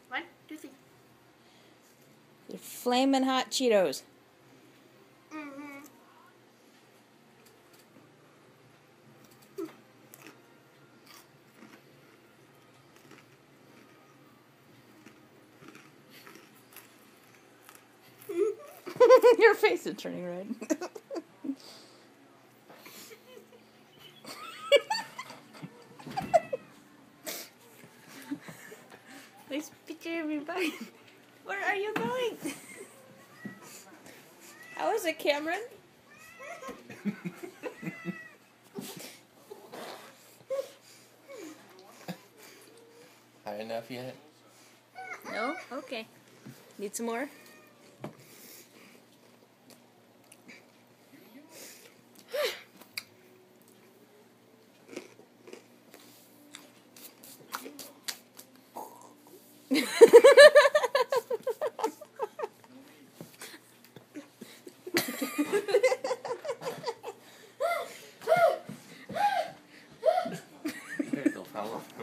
1, 2, 3. They're flaming hot Cheetos. Mm-hmm. Your face is turning red. Nice picture, everybody. Where are you going? How is it, Cameron? High enough yet? No? Okay. Need some more? There you go, fella.